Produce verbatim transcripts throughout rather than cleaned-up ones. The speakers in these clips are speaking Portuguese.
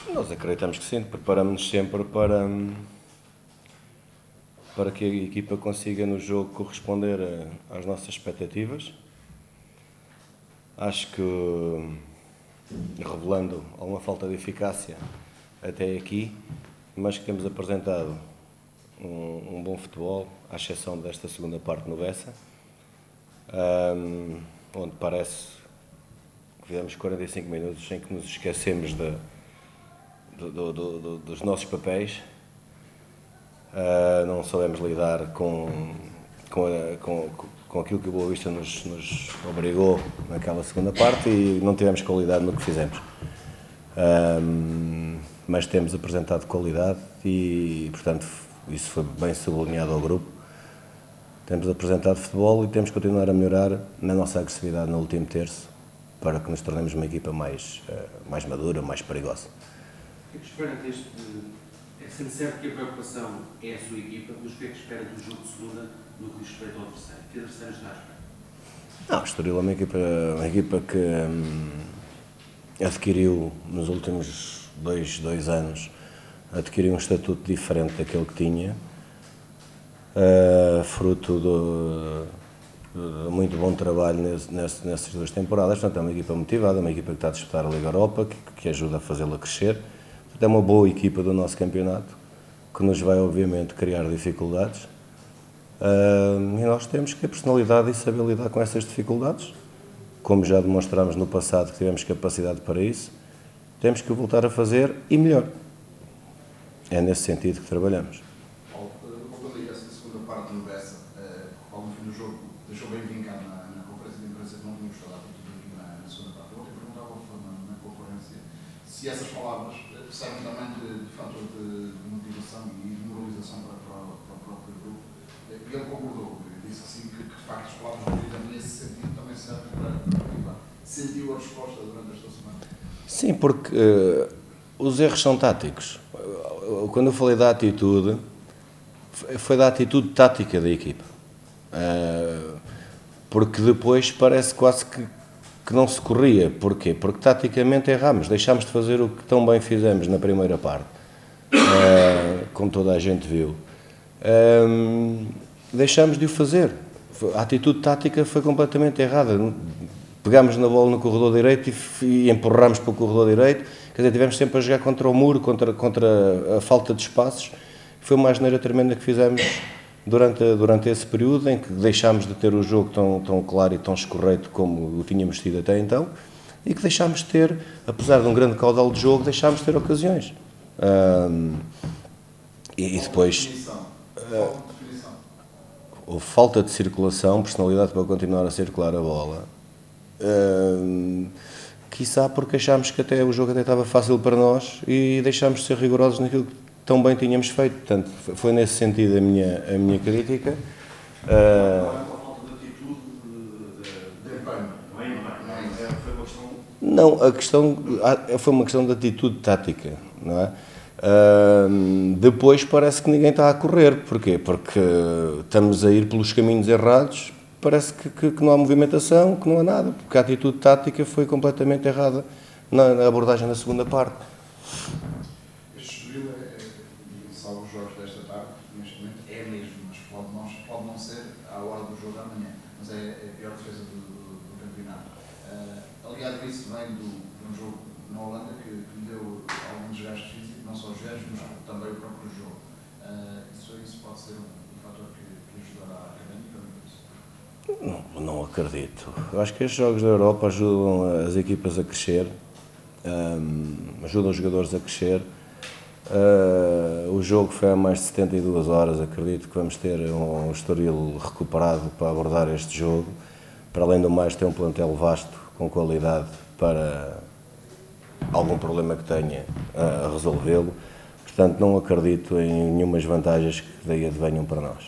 Nós acreditamos que sim, preparamos-nos sempre para, para que a equipa consiga no jogo corresponder a, às nossas expectativas. Acho que, revelando alguma falta de eficácia até aqui, mas que temos apresentado um, um bom futebol, à exceção desta segunda parte no Bessa, um, onde parece que fizemos quarenta e cinco minutos em que nos esquecemos de, do, do, do, dos nossos papéis, uh, não soubemos lidar com, com, a, com, com aquilo que o Boa Vista nos, nos obrigou naquela segunda parte e não tivemos qualidade no que fizemos. Um, mas temos apresentado qualidade e, portanto, isso foi bem sublinhado ao grupo. Temos apresentado futebol e temos que continuar a melhorar na nossa agressividade no último terço para que nos tornemos uma equipa mais, uh, mais madura, mais perigosa. O que é que espera deste... É sendo certo que a preocupação é a sua equipa, mas o que é que espera do jogo de segunda no que diz respeito ao adversário? Que adversário está à espera? Não, o Estoril é uma equipa, uma equipa que hum, adquiriu nos últimos dois, dois anos adquiriu um estatuto diferente daquele que tinha, uh, fruto do, de muito bom trabalho nesse, nesse, nessas duas temporadas. Portanto, é uma equipa motivada, uma equipa que está a disputar a Liga Europa, que, que ajuda a fazê-la crescer. Portanto, é uma boa equipa do nosso campeonato, que nos vai, obviamente, criar dificuldades. Uh, e nós temos que ter personalidade e saber lidar com essas dificuldades, como já demonstramos no passado que tivemos capacidade para isso. Temos que voltar a fazer e melhor. É nesse sentido que trabalhamos. Paulo, voltando aí a essa segunda parte no Bessa, o Paulo no fim do jogo deixou bem vincado na, na conferência de imprensa que não tínhamos falado aqui na, na segunda parte. Eu ontem perguntava na, na conferência se essas palavras servem também de, de fator de, de motivação e de moralização para, para, para o próprio grupo. E ele concordou, disse assim que, que de facto as palavras do líder nesse sentido também servem para, para a equipa. Sentiu a resposta durante esta semana? Sim, porque uh, os erros são táticos. Quando eu falei da atitude, foi da atitude tática da equipa. Uh, porque depois parece quase que, que não se corria. Porquê? Porque taticamente erramos, deixámos de fazer o que tão bem fizemos na primeira parte, uh, como toda a gente viu. Uh, deixámos de o fazer. A atitude tática foi completamente errada. Pegámos na bola no corredor direito e, e empurrámos para o corredor direito. Quer dizer, tivemos sempre a jogar contra o muro, contra, contra a falta de espaços. Foi uma asneira tremenda que fizemos durante, durante esse período em que deixámos de ter o jogo tão, tão claro e tão escorreito como o tínhamos tido até então e que deixámos de ter, apesar de um grande caudal de jogo, deixámos de ter ocasiões. Um, e, e depois... Uh, houve falta de circulação, personalidade para continuar a circular a bola. Uh, quiçá porque achámos que até o jogo até estava fácil para nós e deixámos de ser rigorosos naquilo que tão bem tínhamos feito. Portanto, foi nesse sentido a minha, a minha crítica. Uh, não é uma falta de atitude, de empenho, não é empenho, foi uma questão... Não, a questão foi uma questão de atitude tática, não é? Uh, depois parece que ninguém está a correr. Porquê? Porque estamos a ir pelos caminhos errados. Parece que, que, que não há movimentação, que não há nada, porque a atitude tática foi completamente errada na, na abordagem da segunda parte. Este Estoril é, salvo os jogos desta tarde, neste momento, é mesmo, mas pode não, pode não ser à hora do jogo da manhã, mas é, é a pior defesa do, do, do campeonato. Uh, aliado a isso, vem do, de um jogo na Holanda que, que me deu algum desgaste físico, não só os gestos, mas também o próprio jogo. Uh, isso, isso pode ser um, um fator que, que ajudará a académica? Não, não acredito. Eu acho que estes jogos da Europa ajudam as equipas a crescer, um, ajudam os jogadores a crescer. Uh, o jogo foi há mais de setenta e duas horas, acredito que vamos ter um Estoril recuperado para abordar este jogo. Para além do mais, tem um plantel vasto, com qualidade para algum problema que tenha a resolvê-lo. Portanto, não acredito em nenhumas vantagens que daí advenham para nós.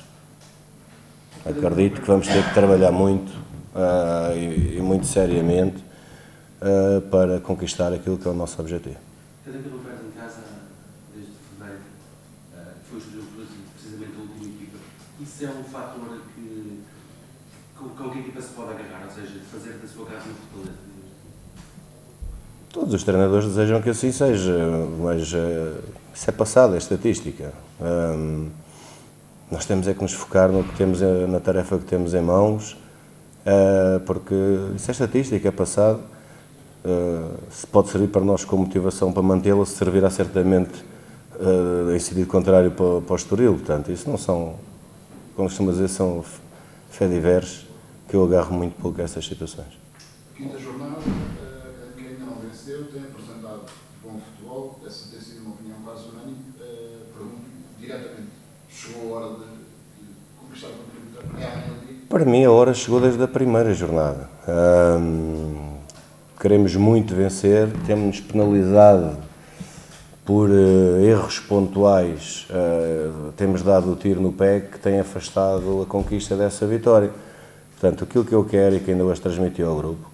Acredito que vamos ter que trabalhar muito uh, e, e muito seriamente uh, para conquistar aquilo que é o nosso objetivo. Cada vez que não faz em casa, desde fevereiro, uh, foi o Estoril precisamente a última equipa. Isso é um fator que, com, com que a equipa se pode agarrar, ou seja, fazer da sua casa uma fortaleza? Todos os treinadores desejam que assim seja, mas uh, isso é passado, é estatística. Um, nós temos é que nos focar no que temos, na tarefa que temos em mãos, uh, porque isso é estatística, é passado. Uh, se pode servir para nós como motivação para mantê-la, se servirá certamente uh, em sentido contrário para, para o Estoril. Portanto, isso não são, como costuma dizer, são fediveres que eu agarro muito pouco a essas situações. Quinta jornada, que ainda não venceu, tem apresentado bom futebol, essa tem sido uma opinião quase unânime. Pergunto diretamente, chegou a hora de conquistar o campeonato? Para mim a hora chegou desde a primeira jornada. Hum, queremos muito vencer, temos-nos penalizado por uh, erros pontuais, uh, temos dado o tiro no pé que tem afastado a conquista dessa vitória. Portanto, aquilo que eu quero e que ainda hoje transmiti ao grupo,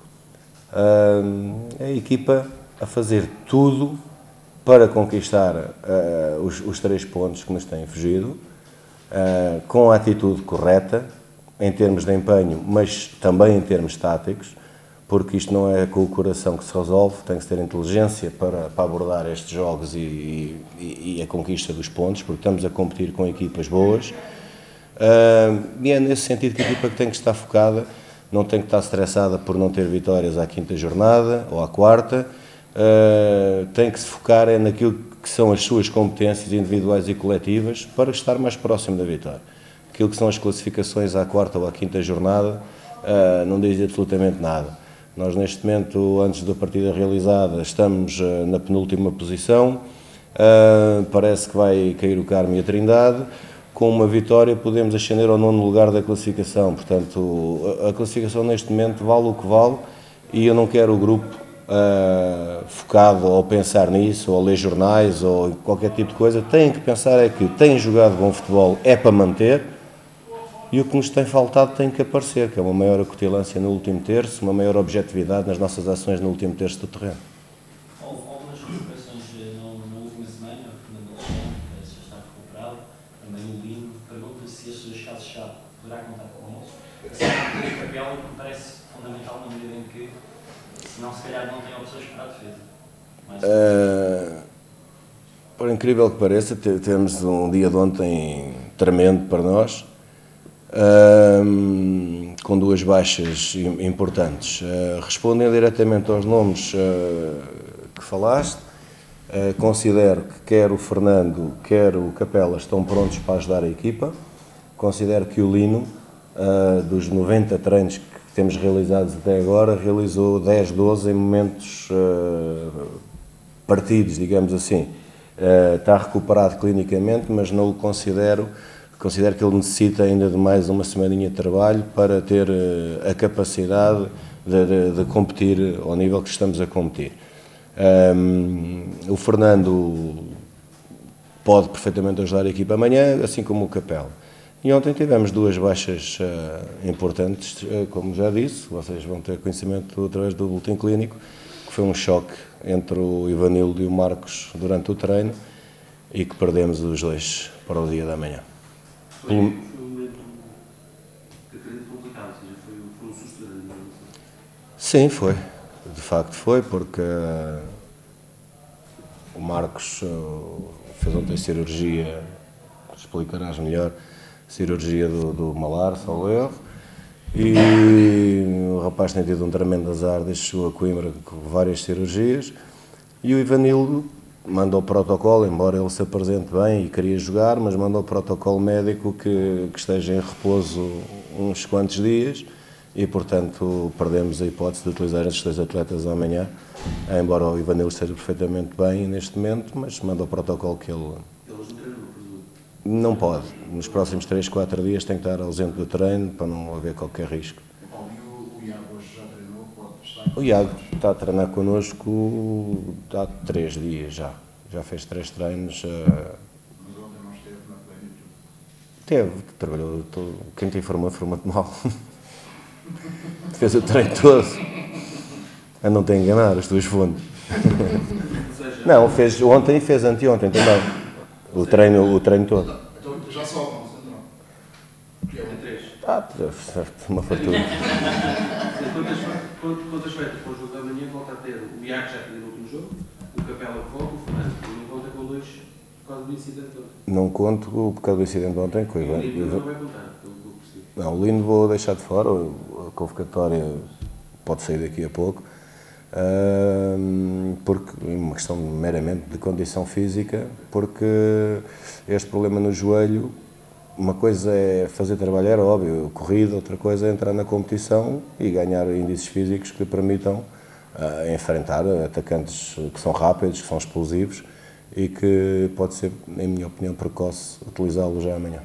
uh, é a equipa a fazer tudo para conquistar uh, os, os três pontos que nos têm fugido, uh, com a atitude correta, em termos de empenho, mas também em termos táticos, porque isto não é com o coração que se resolve, tem que ter inteligência para, para abordar estes jogos e, e, e a conquista dos pontos, porque estamos a competir com equipas boas. Uh, e é nesse sentido que a equipa que tem que estar focada, não tem que estar estressada por não ter vitórias à quinta jornada ou à quarta, uh, tem que se focar é naquilo que são as suas competências individuais e coletivas para estar mais próximo da vitória. Aquilo que são as classificações à quarta ou à quinta jornada uh, não diz absolutamente nada. Nós neste momento, antes da partida realizada, estamos uh, na penúltima posição, uh, parece que vai cair o Carmo e a Trindade. Com uma vitória podemos ascender ao nono lugar da classificação, portanto a, a classificação neste momento vale o que vale e eu não quero o grupo uh, focado ou pensar nisso, ou ler jornais ou qualquer tipo de coisa. Têm que pensar é que têm jogado bom futebol, é para manter, e o que nos tem faltado tem que aparecer, que é uma maior acutilância no último terço, uma maior objetividade nas nossas ações no último terço do terreno. Houve algumas recuperações na última semana, o Fernando Alexandre parece já estar recuperado, também o Lino. Pergunta se estes dois casos-chave poderá contar com eles. Esse papel me parece fundamental na medida em que, senão se calhar não tem opções para a defesa. Mas... Uh, por incrível que pareça, temos um dia de ontem tremendo para nós, uh, com duas baixas importantes. Uh, respondendo diretamente aos nomes uh, que falaste, uh, considero que quer o Fernando, quer o Capela estão prontos para ajudar a equipa. Considero que o Lino, uh, dos noventa treinos que temos realizados até agora, realizou dez, doze em momentos uh, partidos, digamos assim. Uh, está recuperado clinicamente, mas não o considero, considero que ele necessita ainda de mais uma semaninha de trabalho para ter uh, a capacidade de, de, de competir ao nível que estamos a competir. Um, o Fernando pode perfeitamente ajudar a equipa amanhã, assim como o Capela. E ontem tivemos duas baixas uh, importantes, uh, como já disse, vocês vão ter conhecimento através do boletim clínico, que foi um choque entre o Ivanildo e o Marcos durante o treino e que perdemos os dois para o dia da manhã. Foi, foi um momento que acredito complicado, ou seja, foi, foi um susto grande. Sim, foi. De facto foi, porque uh, o Marcos uh, fez ontem cirurgia, explicarás melhor, cirurgia do, do malar, salvo erro, e o rapaz tem tido um tremendo azar desde que chegou a Coimbra com várias cirurgias, e o Ivanildo manda o protocolo, embora ele se apresente bem e queria jogar, mas manda o protocolo médico que, que esteja em repouso uns quantos dias, e portanto perdemos a hipótese de utilizar estes dois atletas amanhã, embora o Ivanildo esteja perfeitamente bem neste momento, mas manda o protocolo que ele... Eles não treinam, presumo. Não pode. Nos próximos três, quatro dias tem que estar ausente do treino para não haver qualquer risco. Paulo, e o Iago hoje já treinou? Pode estar? O Iago está a treinar connosco há três dias já. Já fez três treinos. Uh... Mas ontem não esteve na plenitude. Teve, trabalhou. Todo... Quem te informou, informou-te mal. Fez o treino todo. A não te enganar, as tuas fontes. Não, fez ontem e fez anteontem também. O treino, o treino todo. Então já sobram, não? É três. Ah, uma fartura. Quantas, Quanto, quanto as feitas para o jogo da manhã, volta a ter o Iago já tinha no último jogo, o Capela que volta, o Fernando, e não conta com dois por causa do incidente de ontem. Não conto por causa do incidente de ontem. O Lino não vai contar, pelo que eu percebi. Não, o Lino vou deixar de fora, a convocatória pode sair daqui a pouco, porque é uma questão meramente de condição física, porque este problema no joelho, uma coisa é fazer trabalho aeróbio, corrida, outra coisa é entrar na competição e ganhar índices físicos que lhe permitam uh, enfrentar atacantes que são rápidos, que são explosivos e que pode ser, em minha opinião, precoce utilizá-lo já amanhã.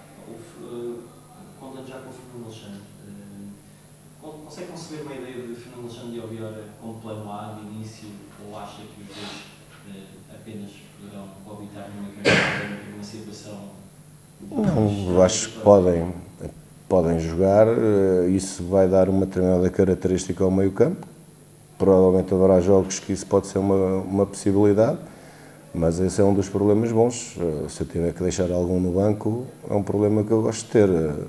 Contando já com o Fernando Alexandre, consegue conceber uma ideia de Fernando Alexandre e Obiora como plano A de início, ou acha que os dois apenas poderão coabitar numa situação? Não, eu acho que podem, podem jogar, isso vai dar uma determinada característica ao meio-campo. Provavelmente haverá jogos que isso pode ser uma, uma possibilidade, mas esse é um dos problemas bons. Se eu tiver que deixar algum no banco, é um problema que eu gosto de ter.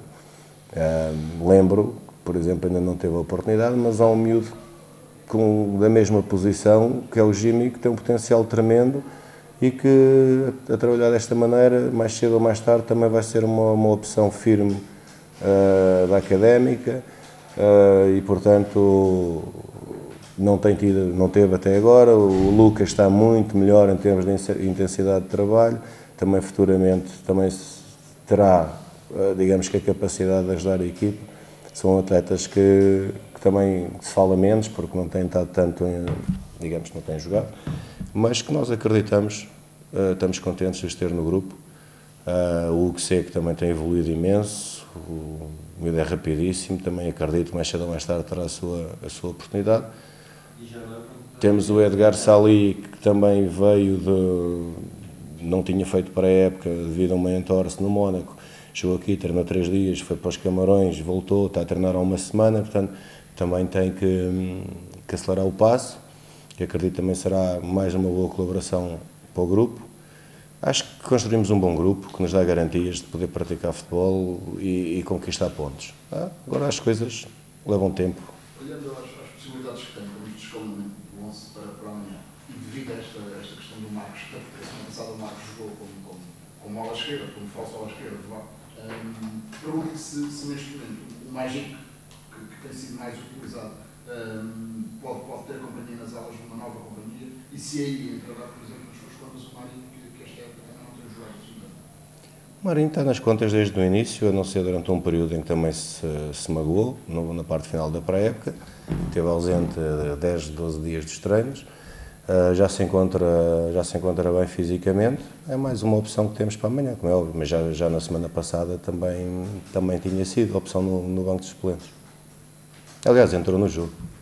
Lembro, por exemplo, ainda não teve a oportunidade, mas há um miúdo com, da mesma posição, que é o Jimmy, que tem um potencial tremendo e que, a trabalhar desta maneira, mais cedo ou mais tarde, também vai ser uma, uma opção firme uh, da Académica uh, e, portanto, não, tem tido, não teve até agora. O Lucas está muito melhor em termos de intensidade de trabalho, também futuramente também terá, uh, digamos que a capacidade de ajudar a equipe. São atletas que, que também se fala menos, porque não têm estado tanto, em, digamos, não têm jogado, mas que nós acreditamos, uh, estamos contentes de os ter no grupo. Uh, o Hugo Seco também tem evoluído imenso, o miúdo é rapidíssimo, também acredito que mais cedo ou mais tarde terá a sua, a sua oportunidade. Temos o Edgar Sali, que também veio de, não tinha feito para a época devido a uma entorse no Mónaco, chegou aqui, treinou três dias, foi para os Camarões, voltou, está a treinar há uma semana, portanto também tem que, que acelerar o passo. Que acredito também será mais uma boa colaboração para o grupo. Acho que construímos um bom grupo que nos dá garantias de poder praticar futebol e, e conquistar pontos. Ah, agora as coisas levam tempo. Olhando às, às possibilidades que tem, como de escalonamento do onze para, para amanhã, e devido a esta, esta questão do Marcos, que a semana passada o Marcos jogou como, como, como ala esquerda, como falso ala esquerda, um, pergunto-lhe se, se neste momento o Magic, que, que tem sido mais utilizado, Um, pode, pode ter companhia nas aulas de uma nova companhia e se aí entrará, por exemplo, nas suas contas o Marinho, que, que esta época também não tem jogado assim. O Marinho está nas contas desde o início, a não ser durante um período em que também se, se magoou, no, na parte final da pré-época, esteve ausente dez, doze dias dos treinos, uh, já, se encontra, já se encontra bem fisicamente, é mais uma opção que temos para amanhã, como é óbvio, mas já, já na semana passada também, também tinha sido a opção no, no banco de suplentes. Aliás, entrou no jogo.